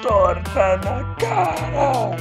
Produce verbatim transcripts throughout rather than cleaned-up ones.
torta na cara.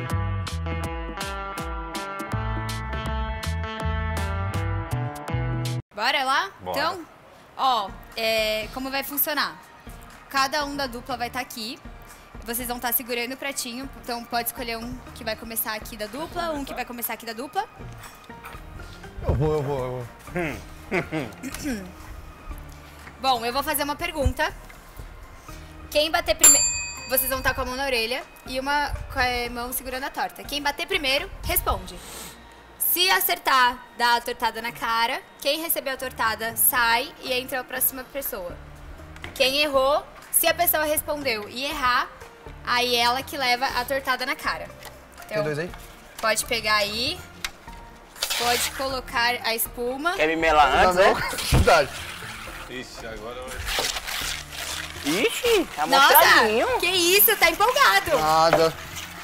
Bora lá? Bora. Então, ó, é, como vai funcionar? Cada um da dupla vai estar aqui. Vocês vão estar segurando o pratinho. Então pode escolher um que vai começar aqui da dupla, um que vai começar aqui da dupla. Eu vou, eu vou, eu vou. Bom, eu vou fazer uma pergunta. Quem bater primeiro... Vocês vão estar com a mão na orelha e uma com a mão segurando a torta. Quem bater primeiro, responde. Se acertar, dá a tortada na cara. Quem recebeu a tortada, sai e entra a próxima pessoa. Quem errou, se a pessoa respondeu e errar, aí ela que leva a tortada na cara. Então, Tem dois aí? pode pegar aí. Pode colocar a espuma. Quer me melar antes, Não, né? verdade. Ixi, agora vai... Ixi, Nossa, amostradinho. que isso, tá empolgado. Nada.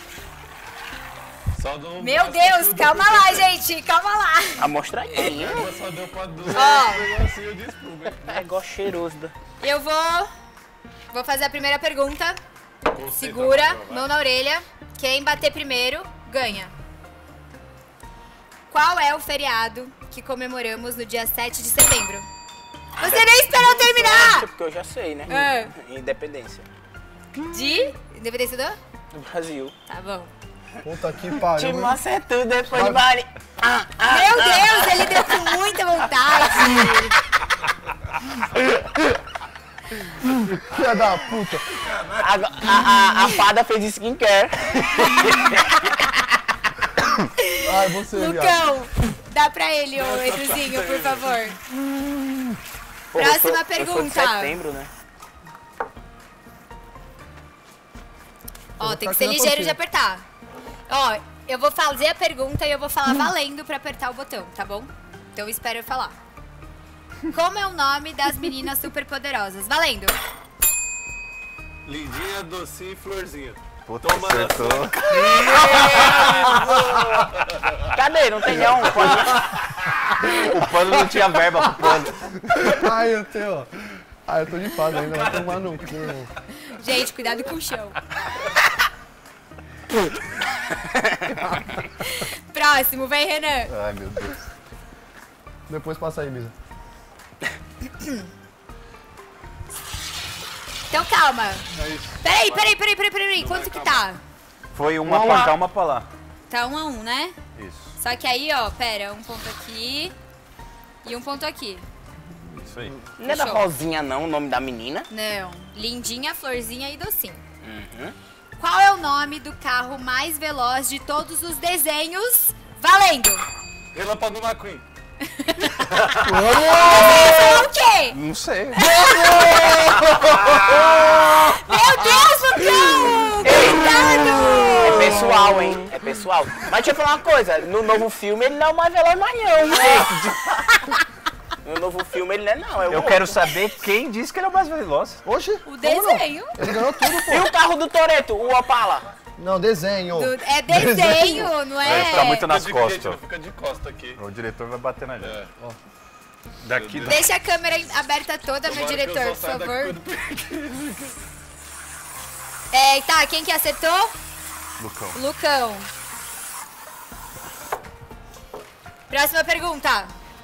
Só dou um Meu braço Deus, tudo calma aqui. lá, gente, calma lá. Amostradinho. Ela só deu pra duas. Ó. Um negocinho de espuma, hein? Negócio cheiroso. da- Eu vou, vou fazer a primeira pergunta. Concentra Segura, na prova, vai. mão na orelha. Quem bater primeiro, ganha. Qual é o feriado que comemoramos no dia sete de setembro? Você nem esperou terminar! Porque eu já sei, né? Ah. Independência De independência do? do Brasil. Tá bom. Puta que Te pariu. hein? acertou depois de Mari. Ah, ah, Meu Deus, ele deu com muita vontade. Filha da puta. a, a, a, a fada fez skincare. Ai, você, viado. Lucão, dá pra ele, ô Eduzinho, por favor. Pô, Próxima eu sou- Eu sou de pergunta. setembro, né? Ó, tem ficar que ser aqui na ligeiro de torcida. apertar. Ó, eu vou fazer a pergunta e eu vou falar valendo pra apertar o botão, tá bom? Então espera eu falar. Como é o nome das meninas superpoderosas? Valendo! Lindinha, docinho e florzinha. Puta, Toma na acertou. sua Cadê? Não tem não. Pode... O pano não tinha verba pro pano. Ai, eu tenho, ó. Ai, eu tô de fada ainda, vai tomar no cu. Gente, cuidado com o chão. Próximo, vem Renan. Ai, meu Deus. Depois passa aí, Bisa. Então calma. Peraí, peraí, peraí, peraí, peraí. Quanto que tá? Foi uma pra cá, uma pra lá. Tá um a um, né? Isso, Só que aí, ó, pera, um ponto aqui e um ponto aqui. isso aí. Não é da Fechou. Rosinha, não, o nome da menina. Não. Lindinha, florzinha e docinho. Uhum. Qual é o nome do carro mais veloz de todos os desenhos? Valendo! Relâmpago McQueen. Falou o quê? Não sei. Meu Deus, Lucão! Cuidado! É pessoal, hein? É pessoal. Mas deixa eu falar uma coisa. No novo filme ele não é o mais veloz mais não, gente. No novo filme ele não é não. É o Eu outro. quero saber quem disse que ele é o mais veloz. Oxi. O desenho. Ele ganhou tudo, pô. E o carro do Toretto, o Opala? Não, desenho. Do- é desenho, não é? Ele tá muito nas Fica de- gente, costas. não fica de costa aqui. O diretor vai bater na gente. É. Daqui, daqui. Deixa a câmera aberta toda, meu Tomara que eu diretor, só por saia daqui favor. quando perder. É, tá, quem que acertou? Lucão. Lucão. Próxima pergunta.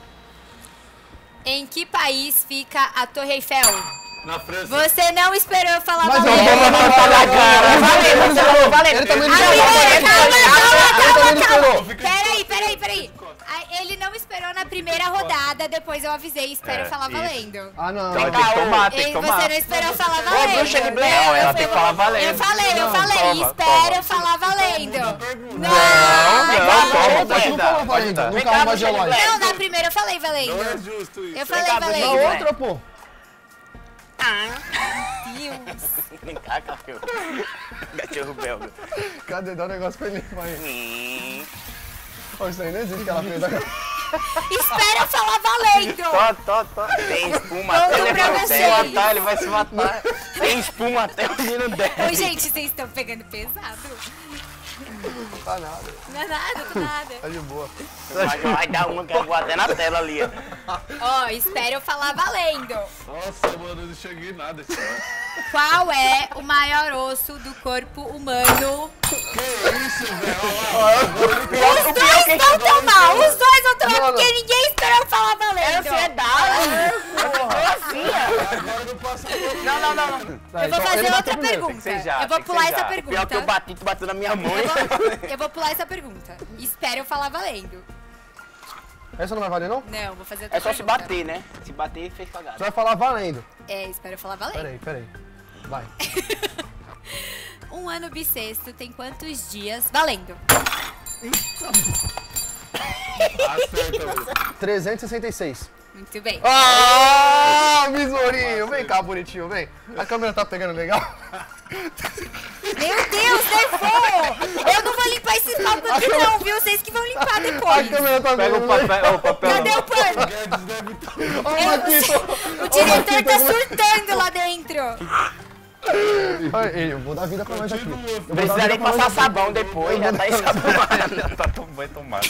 Em que país fica a Torre Eiffel? Na França. Você não esperou eu falar Mas eu valendo. vou matar na cara. Valeu, você falou, valeu. Ele também não A esperou. primeira, calma, Ele calma, também calma, não calma. esperou. Peraí, peraí, peraí. Ah, Ele não esperou na primeira rodada, depois eu avisei, espero É, falar isso. valendo. Ah, não. Então tem que tomar, tem que E tomar. você não esperou falar Ô, valendo. bruxa de Blair. Não, Não, ela eu tem que fui- falar valendo. Eu falei, eu Não, falei, toma, espero toma. eu falar valendo. Não, Não, não, toma, pode Não dar, fala pode valendo. dar. No Vem carro cá, mais bruxa de gelado. Blair. não, na primeira eu falei Não é valendo. justo isso. Eu falei cá, Na valendo. Blair. outra, pô. Deus. Vem cá, cachorro. Cachorro belga. Cadê? Dá um negócio pra ele. Vai. Hum. Ó, isso aí não existe que ela fez. Espera eu falar valendo. Tó, tó, tó. Tem espuma Conto até ele pra vai se vocês. matar, ele vai se matar. Tem espuma até o menino dele. Ô, gente, vocês estão pegando pesado. Tá nada. Não é nada, tá nada. Tá de boa. Vai, vai dar uma que eu vou até na tela ali. Ó, espera eu falar valendo. Nossa, mano, eu não cheguei em nada. Qual é o maior osso do corpo humano? Que isso, velho? Os dois vão tomar, os dois vão tomar, Não, não. porque ninguém esperou eu falar É valendo. ansiedade. Agora não passa por Não, não, não, não. Tá, Eu vou então fazer ele bateu outra primeiro. pergunta. Tem que ser já, Eu vou tem que pular ser essa já. pergunta. Pior que eu bati, tu bateu na minha mão. Eu vou, eu vou pular essa pergunta. Espera eu falar valendo. Essa não vai valer, não? Não, vou fazer outra É só se pergunta. bater, né? Se bater, fez Você cagada. vai falar valendo. É, espera eu falar valendo. Peraí, peraí. Vai. Um ano bissexto tem quantos dias? Valendo. Acerta, velho. trezentos e sessenta e seis. Muito bem. Ah, besourinho. Vem cá, bonitinho, vem. A câmera tá pegando legal? Meu Deus, levou! Eu não vou limpar esses palcos aqui não, viu? Vocês que vão limpar A depois. câmera tá Pega o pegando papel, o papel. Cadê o pano? Guedes deve estar. Olha aqui, tô... O diretor tá surtando lá dentro. Olha, eu vou dar vida pra nós aqui. Eu vou dar Precisaria vida pra passar nós aqui. sabão depois, já tá ensabonado. Tá tão bem tomado.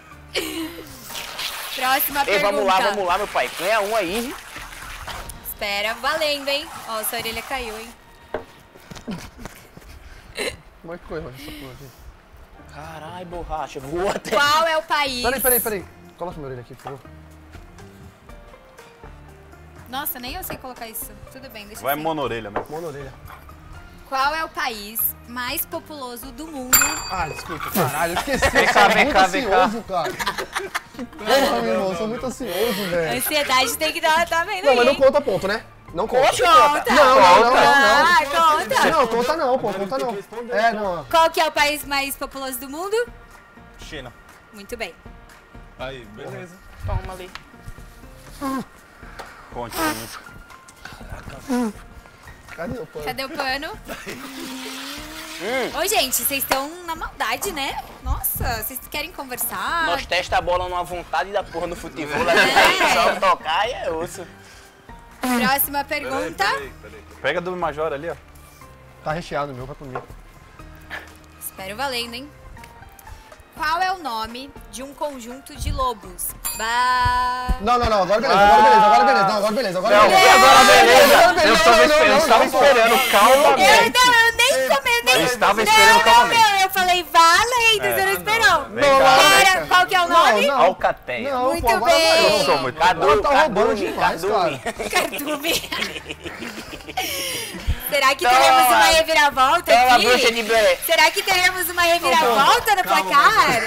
Próxima Ei, pergunta. vamos lá, vamos lá, meu pai. Ganha um aí. Espera, valendo, hein? Ó, sua orelha caiu, hein? Como é que foi, mano? Essa porra aqui. Caralho, borracha, voa até. Qual é o país? Peraí, peraí, peraí. Coloca minha orelha aqui, por favor. Nossa, nem eu sei colocar isso. Tudo bem, deixa Vai assim. monorelha, né? Mão na orelha. Qual é o país mais populoso do mundo? Ah, desculpa, caralho. Eu esqueci. Vem eu cá, sou vem muito cá, vem cá. ansioso, cara. Que porra, meu irmão. Eu sou muito ansioso, A velho. ansiedade tem que dar, tá vendo Não, mas aí? não conta ponto, né? Não conta. Conta! Não, não, não, não, Ah, não. conta! Não, conta não, pô, conta não. É, não. Qual que é o país mais populoso do mundo? China. Muito bem. Aí, beleza. Toma ali. Continua. Cadê o pano? Cadê o pano? Ô, gente, vocês estão na maldade, né? Nossa, vocês querem conversar? Nós testa a bola numa vontade da porra no futebol. É. Só tocar e é osso. Próxima Peraí, pergunta. peraí, peraí. Pega do Major ali, ó. Tá recheado, meu, vai comigo. Espero valendo, hein? Qual é o nome de um conjunto de lobos? Ba... Não, não, não, agora beleza, agora beleza, agora beleza, não, agora beleza, agora Não, beleza. agora beleza. Agora beleza, Eu estava não, esperando, não, eu estava não, esperando Eu, calmamente. não, eu nem comei, nem... Eu estava não, esperando não, calmamente. não, eu falei valendo, você não esperou. Vem cá, vem Qual, cá. qual que é o nome? Não, Alcateia. Não, Muito pô, agora bem. vai. Eu sou muito Cadu, Agora tá roubando Cardume, demais, Cardume. Cardume. Será que teremos uma reviravolta Toma, aqui? bruxa de Blair. Será que teremos uma reviravolta no placar?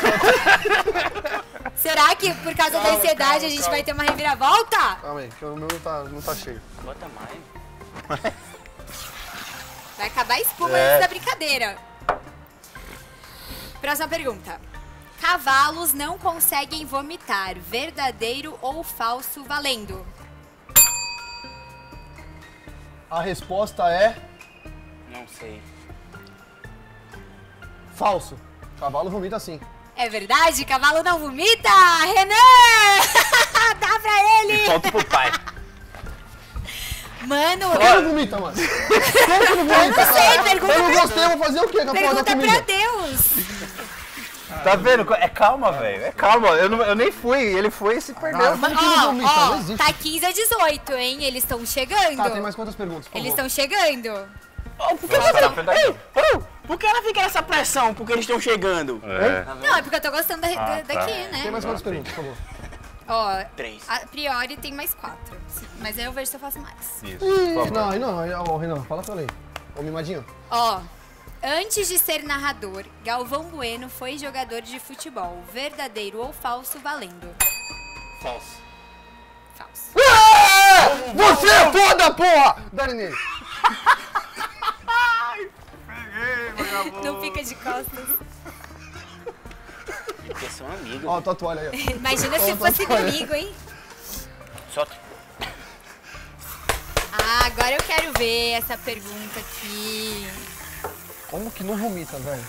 Será que por causa da ansiedade a gente vai ter uma reviravolta? Calma aí, que o meu não tá, não tá cheio. Bota mais. Vai acabar a espuma É. antes da brincadeira. Próxima pergunta. Cavalos não conseguem vomitar. Verdadeiro ou falso valendo? A resposta é Não sei. falso. Cavalo vomita sim. É verdade? Cavalo não vomita? Renan! Dá pra ele! Solta pro pai. Mano, Como não vomita, mano? Como que não vomita? eu não sei, pergunta Eu não pra, gostei, eu vou fazer o quê com a porra da pergunta pra comida? Deus. Tá vendo? É calma, velho. É calma. Eu, não, eu nem fui. Ele foi e se perdeu. Ah, como que não Ó, vomita? Não ó, existe. tá quinze a dezoito, hein? Eles estão chegando. Tá, tem mais quantas perguntas, por Eles favor? estão chegando. Oh, por que Nossa, você... tá vendo aqui? Ei, oh, por que ela fica nessa pressão? Porque eles estão chegando. É. Não, é porque eu tô gostando da- Ah, da- daqui, tá. né? Tem mais quantas perguntas, por favor? Ó, Três. a priori tem mais quatro. Mas aí eu vejo se eu faço mais. Isso, por Ih, favor. não, aí não, aí, ó, Renan, fala pra ele. Ô, mimadinho. Ó, antes de ser narrador, Galvão Bueno foi jogador de futebol. Verdadeiro ou falso valendo? Falso. Falso. Você é foda, porra! Dá-lhe nele. Não fica de costas. Porque são amigos. Ó, tua toalha aí, ó. Imagina se Ó, fosse tá- comigo, hein? Só... Ah, agora eu quero ver essa pergunta aqui. Como que não vomita, velho?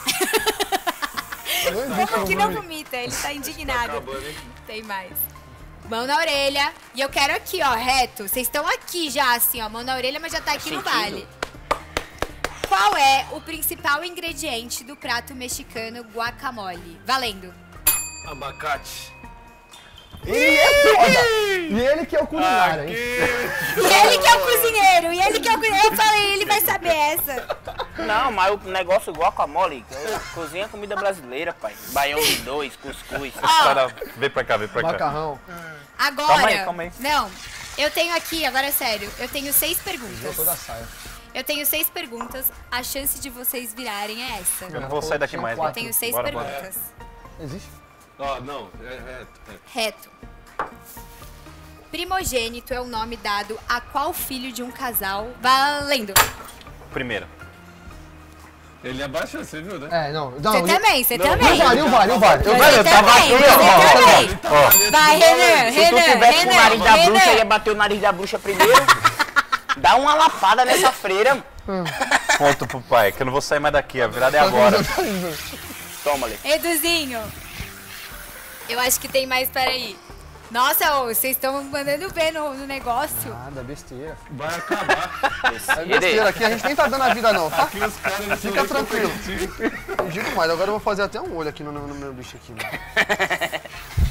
Não existe Como que não vomita. vomita? Ele tá indignado. Acabando, hein? Tem mais. Mão na orelha. E eu quero aqui, ó, reto. Vocês estão aqui já, assim, ó. Mão na orelha, mas já tá aqui no Sentido. vale. Qual Qual é o principal ingrediente do prato mexicano guacamole? Valendo. Abacate. Ele é foda. E ele que é o culinário, hein? E ele que é o cozinheiro, e ele que é o cozinheiro. Eu falei, ele vai saber essa. Não, mas o negócio guacamole, cozinha comida brasileira, pai. Baião de dois, cuscuz. Cara, vem pra cá, vem pra cá. Macarrão. Agora, Calma aí, calma aí. não, eu tenho aqui, agora é sério, eu tenho seis perguntas. Toda a saia. Eu tenho seis perguntas, a chance de vocês virarem é essa. Eu não vou sair daqui mais. Eu né? tenho seis Bora, bora. perguntas. Existe? Ó, não, é reto. É. Reto. Primogênito é o nome dado a qual filho de um casal? Valendo. Primeiro. Ele abaixou, você viu, né? É, não. não Você também, você também. Vale, vale, vale. Eu Você eu tava também, aqui, você ó, também. ó, Vai, Renan, Se tu Renan, tivesse com o nariz da bruxa, Renan, ia bater o nariz da bruxa primeiro. Dá uma lapada nessa freira. Ponto pro pai, que eu não vou sair mais daqui. A virada é agora. Toma, Lê. Eduzinho. Eu acho que tem mais, peraí. Nossa, ô, vocês estão mandando ver no, no negócio. Nada, besteira. Vai acabar. É besteira. Aqui a gente nem tá dando a vida, não, tá? Aqui os caras eles Fica são tranquilo. competitivos. Não digo mais, agora eu vou fazer até um olho aqui no, no meu bicho aqui, mano.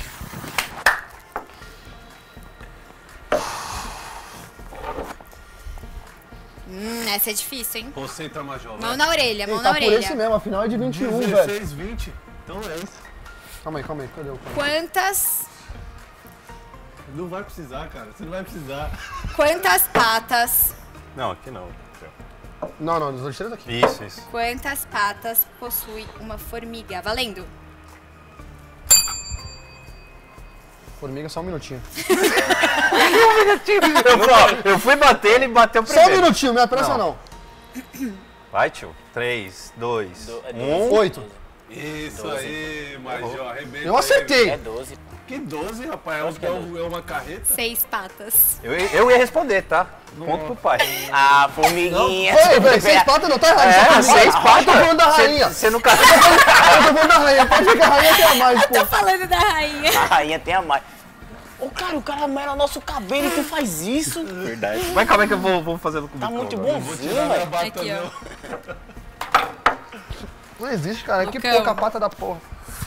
Hum, essa é difícil, hein? Concentra, Major. Mão na orelha, mão Ele na tá por esse orelha. mesmo, afinal é de vinte e um, velho. dezesseis, vinte. Então é isso. Calma aí, calma aí, cadê o cara? Quantas, Não vai precisar, cara. Você não vai precisar. quantas patas, Não, aqui não. Não, não, dos dois três aqui. Isso, isso. quantas patas possui uma formiga? Valendo. Formiga, só um minutinho. Eu, ó, eu fui bater, ele bateu Só um primeiro. minutinho, não é pressa não. Vai, tio. três, dois, Do- é um. Oito. Isso aí, Major. Arrebenta Eu acertei. É doze. ele. Que doze, rapaz. É, um- é um- é uma carreta? Seis patas. Eu, eu ia responder, tá? Ponto pro pai. Ah, formiguinha. Ei, velho, seis patas não, tá errado. É, só seis patas. Eu tô falando da rainha. Você nunca. Eu tô falando da rainha. Pode ver que a rainha tem a mais, pô. Tô falando da rainha. A rainha tem a mais. Ô, cara, o cara mela nosso cabelo e tu faz isso. Verdade. Mas calma aí que eu vou, vou fazendo comigo. Tá muito agora. bonzinho, Tirar minha velho. bata, Aqui, ó. não. Não existe, cara. Que Lucão. pouca pata da porra.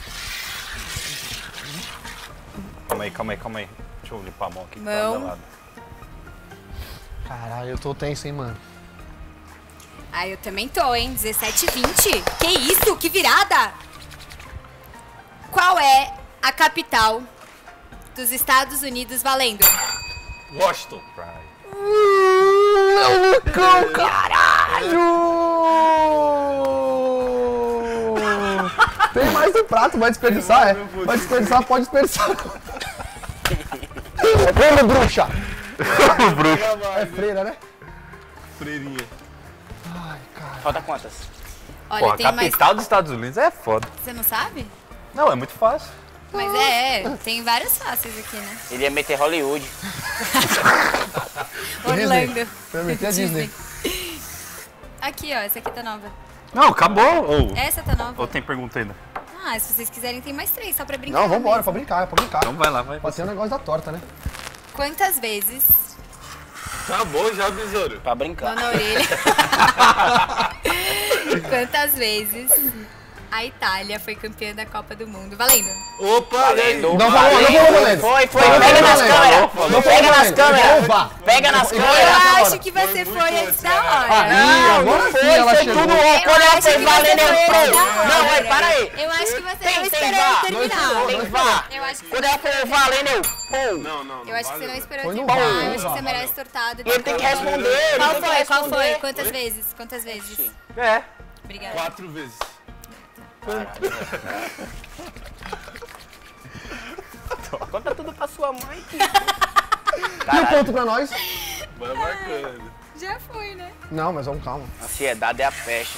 Calma aí, calma aí, calma aí. Deixa eu limpar a mão aqui. que tá Mão. melado. Caralho, eu tô tenso, hein, mano. Ah, eu também tô, hein? dezessete e vinte. Que isso? Que virada! Qual é a capital dos Estados Unidos? Valendo. Washington. Right. Hum, é o Lucão, caralho! Tem mais no prato, vai desperdiçar, é? Vai desperdiçar, pode desperdiçar. Vamos, bruxa! É freira, né? Freirinha. Ai, cara. Falta quantas? Olha, Pô, a tem mais. capital dos Estados Unidos é foda. Você não sabe? Não, é muito fácil. Mas é, é, tem várias fáceis aqui, né? Ele ia meter Hollywood. Orlando. Eu meti a Disney. Aqui, ó, essa aqui tá nova. Não, acabou. Ou, Essa tá nova. ou tem pergunta ainda? Ah, se vocês quiserem, tem mais três, só pra brincar. Não, vambora, mesmo. pra brincar, é pra brincar. Então vai lá, vai. Pode ser um negócio da torta, né? Quantas vezes, Acabou já, besouro. Pra brincar. mão na orelha, quantas vezes a Itália foi campeã da Copa do Mundo? Valendo. Opa, Valendo. Não falou, não falou, valendo. Foi, foi. Falou, Pega nas valendo. câmeras. Não falou, Pega nas valendo. câmeras. Opa. Pega nas Eu Eu câmeras. acho que você Foi foi muito antes da antes, hora. Ih, agora sim ela Foi chegou. tudo Eu quando ela acho foi que você valendo foi eu antes foi. da hora. Não, vai, para aí. Eu acho que você Tem, não tem, esperou vá. eu terminar. Tem vá. Eu acho que Quando ela foi valendo eu. Pum. Não, não, não. Eu acho que você vale, não né? esperou Foi eu no terminar. vale, Eu no acho que você vale. merece tortado. E ele tem que responder. ele Qual tem que foi? Qual foi? responder. Quantas vezes? Quantas vezes? É. Obrigada. Quatro vezes. Conta tudo pra sua mãe. E o ponto pra nós? Vai marcando. Já foi, né? Não, mas vamos, calma. Ansiedade é a peste.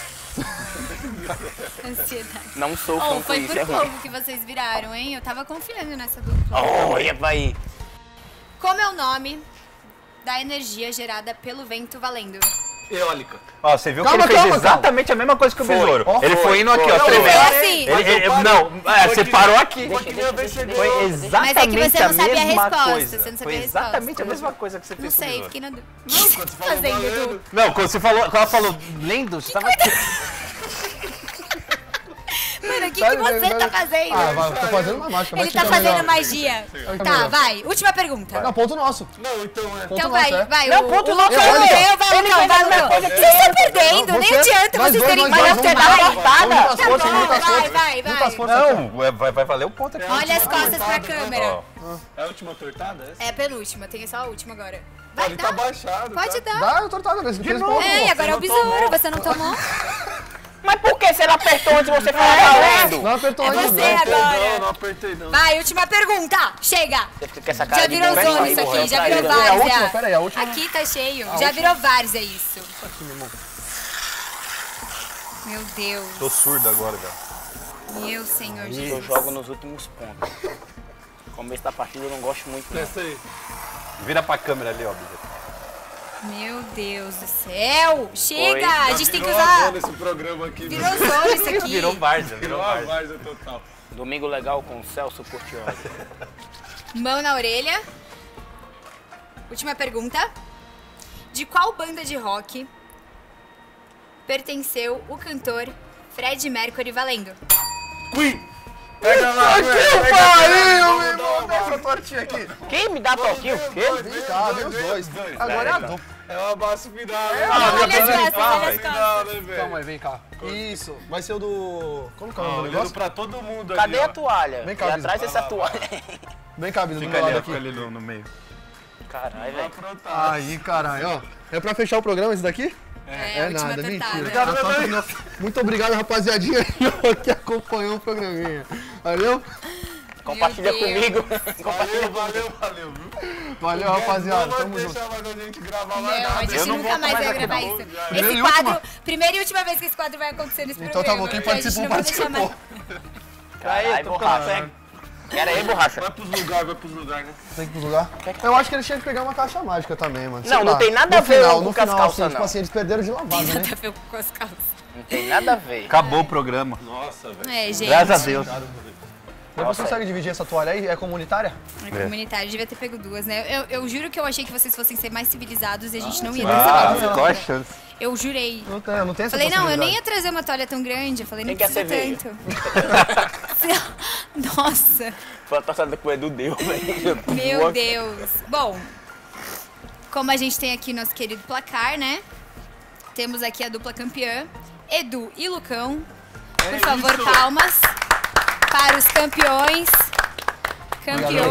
Ansiedade. Não sofram Oh, com foi isso, por é ruim. pouco que vocês viraram, hein? Eu tava confiando nessa dupla. Olha, vai. Como é o nome da energia gerada pelo vento valendo? Eólica. Ó, você viu Calma, que ele fez calma, exatamente a mesma coisa que o Foi. besouro. Ó, Ele foi, foi indo aqui, foi. ó, Não, tremendo. foi assim. Ele, ele- não, é, você parou aqui. Foi que nem a vencedora. Foi Mas é que exatamente você não a sabia a mesma resposta, coisa. você não sabia Foi a resposta. exatamente a mesma coisa que você Não fez com o sei, besouro. fiquei na dúvida. O Não, que você quando você tá falou fazendo, valendo. Edu? Não, quando você falou, quando ela falou lendo, você tava... Mano, o que, Sabe, que você sabe- tá fazendo? Ah, vai, tô fazendo uma mágica. vai Ele que tá fica fazendo melhor. magia. Fica Tá, melhor. vai. Última pergunta. Não, ponto nosso. Não, então é. Então Ponto vai, nosso, é. vai. Não, o- ponto o nosso Lucão é ele. ganhou, vai, Lucão, vai, Lucão. Vocês estão perdendo, Não, nem você- adianta nós vocês dois, terem nós mais. dois, Você vamos dá lá. uma cortada. Vamos juntar as Tá forças, bom, juntar as vai, forças. vai, Junta as vai. forças aqui. Não, é, vai, vai valer o ponto aqui. Olha as costas pra Tortada, câmera. Ó, É a última tortada? Essa? É a penúltima, tem só a última agora. Pô, Vai, ele dá. tá baixado. Pode tá? dar. Dá, eu tô tortado nesse. De novo. Ei, agora é o Você não besouro, tomou. você não tomou? Mas por que você não apertou antes de você falar valendo? Não apertou É ainda. você não. agora. Não, não apertei não. Vai, última pergunta. Chega. Você fica com essa cara Já de virou bunda zona aí, isso morreu aqui, já pra virou ele. É a vários. última, já. pera aí, a última. Aqui tá cheio. Já última. virou vários, é isso. Aqui, meu irmão. Meu Deus. tô surdo agora, velho. Meu Senhor Eu Jesus. jogo nos últimos pontos. No começo da partida eu não gosto muito, não. Essa aí. Vira pra câmera ali, ó, Bia. Meu Deus do céu. Chega, Oi. a gente tem que Virou a usar. zona esse programa aqui. Virou né? zona isso aqui. Virou várzea, virou Virou a várzea. várzea total. Domingo legal com o Celso Portioli. Mão na orelha. Última pergunta. De qual banda de rock pertenceu o cantor Fred Mercury valendo? Queen! Pega lá, Que pariu, meu irmão. Dá essa tortinha aqui. Quem me dá toquinho? O quê? Vem cá, vem os dois. Agora é a dupla. É uma abraço final, né? Não, olha as costas, olha as Final, costas. né, velho? Calma aí, vem cá. Isso. Vai ser o do... Como que é o nome do Olhando negócio? pra todo mundo Cadê ali, a toalha? Vem cá, e Bisa. atrás dessa toalha. Vem cá, Bisa, do Fica meu lado ali, ó, aqui. fica ali no, no meio. Caralho, ó. velho. Aprontado. Aí, caralho, ó. É pra fechar o programa esse daqui? É, a última nada, tortada. mentira. Tá todo- Muito obrigado, rapaziadinha, que acompanhou o programinha. Valeu? Compartilha Deus. comigo. Valeu, valeu, valeu, viu? Valeu, rapaziada. Não vai Tamo junto. deixar mais a gente gravar mais Não, a nada. gente Eu não nunca volto mais mais vai aqui, gravar não. isso. Já. Primeira Esse e quadro, última. primeira e última vez que esse quadro vai acontecer nesse Então programa. tá bom, quem porque a gente participou, não vai deixar mais. participou. Caralho, borracha, hein? Quero aí, borracha. Vai pros lugares, vai pros lugares, né? Tem que ir pro lugar? Eu acho que eles tinham que pegar uma caixa mágica também, mano. Sei Não, não lá. tem nada No a ver final, com no as final, calças, assim, tipo não. assim, eles perderam de lavada, né? Nada a ver com as calças. Não tem nada a ver. Acabou o programa. Nossa, velho. É, gente. Graças a Deus. Depois você consegue dividir essa toalha aí? É comunitária? É comunitário, devia ter pego duas, né? Eu, eu juro que eu achei que vocês fossem ser mais civilizados e a gente não ia ter essa Ah, pergunta. qual a chance? Eu jurei. Não tem, não tem essa Falei, não, eu nem possibilidade. ia trazer uma toalha tão grande. Eu falei, não Quem quer precisa cerveja? tanto. Nossa, Foi a torcida que o Edu deu, velho. meu Deus. Bom, como a gente tem aqui nosso querido placar, né? Temos aqui a dupla campeã, Edu e Lucão. Por favor, isso. palmas para os campeões. Campeões.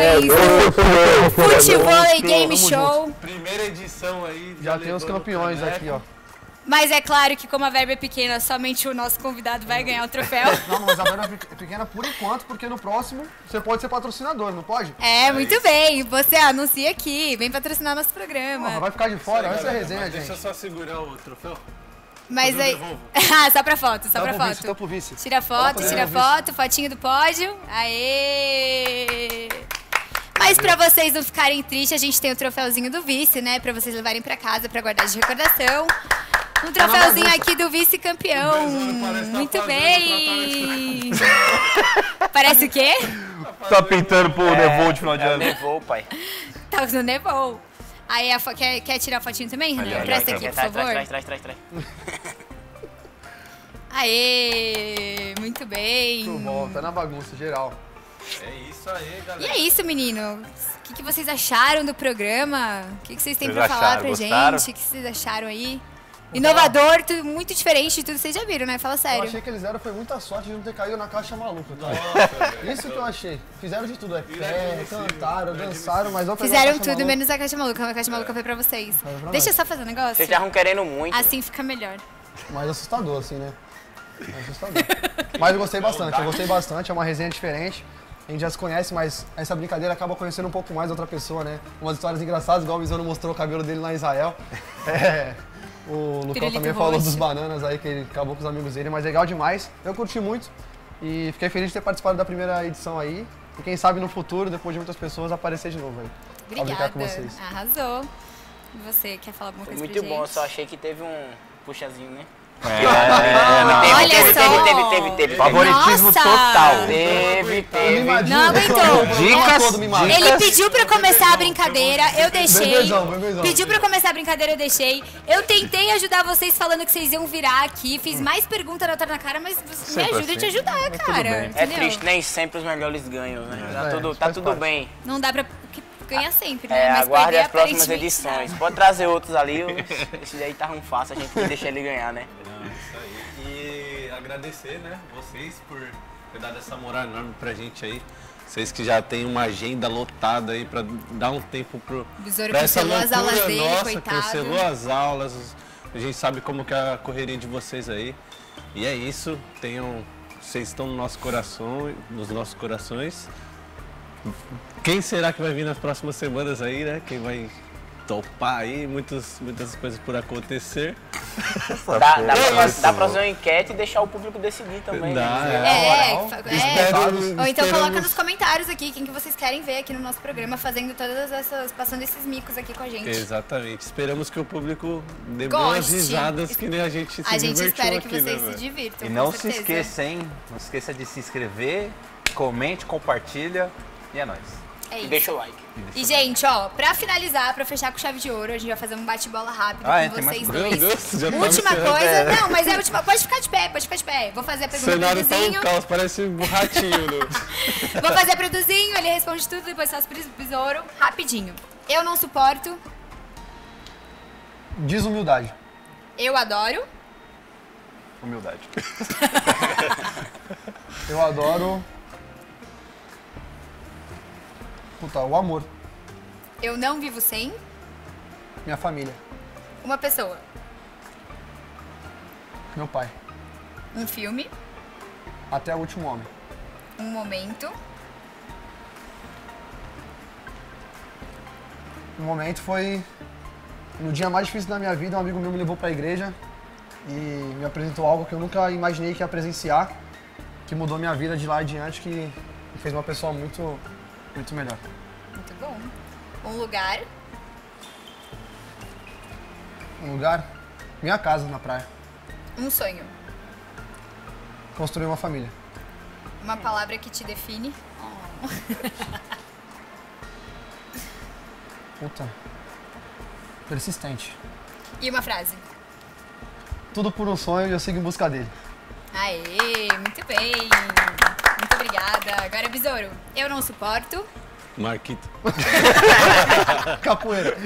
Futebol e Game Show. Primeira edição aí. Já tem os campeões aqui, ó. Mas é claro que como a verba é pequena, somente o nosso convidado vai ganhar o troféu. Não, mas a verba é pequena por enquanto, porque no próximo você pode ser patrocinador, não pode? É, muito bem. Você anuncia aqui, vem patrocinar nosso Porra, programa. vai ficar de fora, essa é a Galera, resenha, mas gente. Deixa eu só segurar o troféu. Mas eu aí. devolvo. Ah, só pra foto, só Dá pra pro vice, foto. dá pro vice. Tira foto, Dá tira pro vice. foto, fotinho do pódio. Aê! Mas pra vocês não ficarem tristes, a gente tem o troféuzinho do vice, né? Pra vocês levarem pra casa pra guardar de recordação. Um troféuzinho aqui do vice-campeão. O besouro parece tá Muito fazendo bem! Parece o quê? Tá pintando pro Nevô de final de É, ano. levou, pai. Tá no nevou. Aí, a fo- quer, quer tirar a fotinho também, Renan? Ali, Presta ali, aqui, por Traz, traz, favor. traz, traz, traz, traz. Aê! Muito bem. Muito bom, tá na bagunça geral. É isso aí, E galera. é isso, menino. O que, que vocês acharam do programa? O que, que vocês têm Vocês pra falar acharam? pra Gostaram? gente? O que vocês acharam aí? Inovador, tudo muito diferente de tudo que vocês já viram, né? Fala Eu sério. achei que eles deram foi muita sorte de não ter caído na caixa maluca, tá? Nossa, velho. Isso que eu achei. Fizeram de tudo, é pé, Inadmissível, cantaram, dançaram, mas não pegaram a Fizeram caixa tudo, maluca. menos a caixa maluca. A caixa maluca foi pra vocês. pra Deixa eu nós. só fazer um negócio. Vocês estavam querendo muito. Assim fica melhor. Mais assustador, assim, né? Mais assustador. Mas eu gostei bastante, eu gostei bastante, é uma resenha diferente. A gente já se conhece, mas essa brincadeira acaba conhecendo um pouco mais outra pessoa, né? Umas histórias engraçadas, igual o Mizuno mostrou o cabelo dele lá em Israel. É, o Lucão Pirulito também falou roxo. dos bananas aí, que ele acabou com os amigos dele, mas legal demais. Eu curti muito e fiquei feliz de ter participado da primeira edição aí. E quem sabe no futuro, depois de muitas pessoas, aparecer de novo aí. Pra brincar Obrigada. com vocês. Arrasou. Você quer falar alguma Foi coisa muito pra bom, eu gente? só achei que teve um puxazinho, né? É, Olha teve, só. teve, teve, teve, teve. favoritismo Nossa. total. Teve, teve. Mimadinho, Não por aguentou. favor. Dicas, Todo mimado. dicas. Ele pediu pra começar a brincadeira, eu deixei. Bebezão, bebezão. Pediu pra começar a brincadeira, eu deixei. Eu tentei ajudar vocês falando que vocês iam virar aqui. Fiz mais perguntas na na cara, mas me Sempre ajuda a te assim. ajudar, Mas tudo cara. bem. É Entendeu? triste, nem sempre os melhores ganham, né? Tá É, tudo, isso tá faz tudo parte. bem. Não dá pra que- ganhar sempre, né? É, mas aguarde perder, as próximas aparentemente, edições. dá. Pode trazer outros ali, os- esse daí tá um fácil, a gente deixa ele ganhar, né? Não, isso aí. E agradecer, né, vocês por ter dado essa moral enorme pra gente aí. Vocês que já têm uma agenda lotada aí pra dar um tempo pro, O Besouro pra essa cancelou as loucura aulas dele, nossa, coitado. cancelou as aulas. A gente sabe como que é a correria de vocês aí. E é isso, tenham, vocês estão no nosso coração, nos nossos corações. Quem será que vai vir nas próximas semanas aí, né? Quem vai topar aí, muitas, muitas coisas por acontecer. Dá, dá, pra, É dá pra isso. fazer uma enquete e deixar o público decidir também. Dá, né? É, moral. fa- é. Espero- Ou então coloca esperamos- nos comentários aqui quem que vocês querem ver aqui no nosso programa, fazendo todas essas, passando esses micos aqui com a gente. Exatamente. Esperamos que o público dê Goste. boas risadas, que nem a gente se A gente divertiu espera que aqui, vocês né, se velho? divirtam. E não com se certeza. esqueça, hein? Não se esqueça de se inscrever, comente, compartilha e é nóis. É E isso. deixa o like. E, gente, ó, pra finalizar, pra fechar com chave de ouro, a gente vai fazer um bate-bola rápido Ah, é, com tem mais vocês coisa. dois. Meu Deus, já tá Última viciando. coisa. É. Não, mas é a última. Pode ficar de pé, pode ficar de pé. Vou fazer a O pergunta pro cenário tá um Duzinho. caos, parece um ratinho. né? Vou fazer pro Duzinho, ele responde tudo, depois faço pro Besouro. Rapidinho. Eu não suporto, Desumildade. eu adoro, Humildade. Eu adoro. Puta, o amor. eu não vivo sem, Minha família. uma pessoa, Meu pai. um filme, Até o último homem. um momento, O momento foi no dia mais difícil da minha vida, um amigo meu me levou pra igreja e me apresentou algo que eu nunca imaginei que ia presenciar, que mudou minha vida de lá adiante, que me fez uma pessoa muito, muito melhor. muito bom. Um lugar, Um lugar, minha casa na praia. um sonho, Construir uma família. uma palavra que te define, Puta. Persistente. e uma frase. Tudo por um sonho e eu sigo em busca dele. Aê, muito bem. Muito obrigada. Agora, Besouro, eu não suporto, Marquito. Capoeira.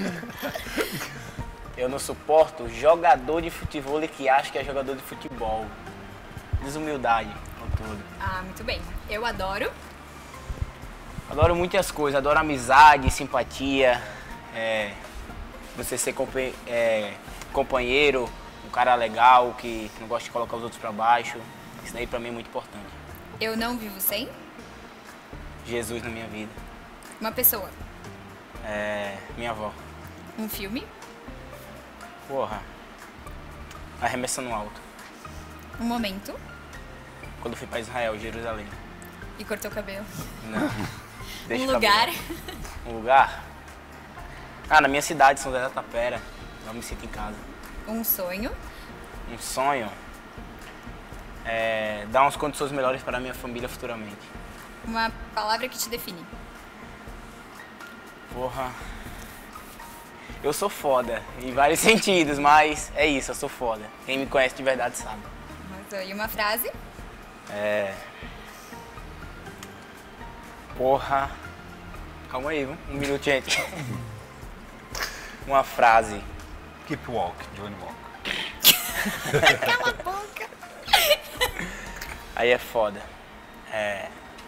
Eu não suporto jogador de futebol que acha que é jogador de futebol. Desumildade, com tudo. ah, muito bem. Eu adoro, Adoro muitas coisas, adoro amizade, simpatia, é, você ser compa- é, companheiro, um cara legal, que não gosta de colocar os outros pra baixo. Isso daí pra mim é muito importante. eu não vivo sem, Jesus na minha vida. uma pessoa, É, minha avó. um filme, Porra. Arremessando alto. um momento Quando eu fui pra Israel, Jerusalém. e cortou o cabelo. Não. Deixa um o lugar, cabelo. Um lugar? Ah, na minha cidade, São José da Tapera. Eu me sinto em casa. um sonho, Um sonho é dar umas condições melhores para a minha família futuramente. uma palavra que te define. Porra. Eu sou foda, em vários sentidos, mas é isso, eu sou foda. Quem me conhece de verdade sabe. Arrasou. E uma frase, É. Porra. Calma aí, viu? Um minuto, gente. Uma frase. Keep walk, Johnny Walk. cala a boca. Aí é foda. É.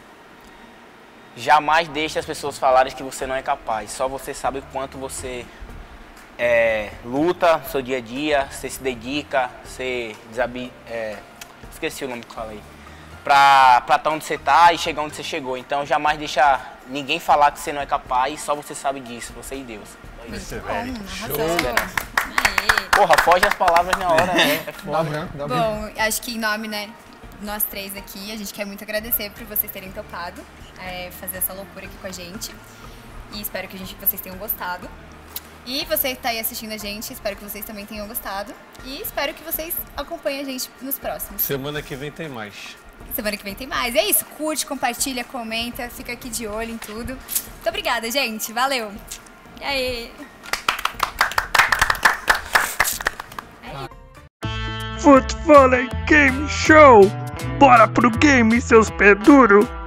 Jamais deixe as pessoas falarem que você não é capaz. Só você sabe o quanto você é, luta no seu dia a dia, você se dedica, você desabi... É, esqueci o nome que eu falei. Pra estar tá onde você tá e chegar onde você chegou. Então jamais deixa ninguém falar que você não é capaz, só você sabe disso, você e Deus. Só isso. Bom, arrasou. Perseverança. Aê. Porra, foge as palavras na hora, né? É Dá foda. branco, dá branco. Bom, acho que em nome, né, nós três aqui, a gente quer muito agradecer por vocês terem topado é, fazer essa loucura aqui com a gente. E espero que, a gente, que vocês tenham gostado. E você que tá aí assistindo a gente, espero que vocês também tenham gostado. E espero que vocês acompanhem a gente nos próximos. Semana que vem tem mais. Semana que vem tem mais. É isso, curte, compartilha, comenta, fica aqui de olho em tudo. Muito obrigada, gente. Valeu. E aí? Foot Volley Game Show! Bora pro game, seus pé duro!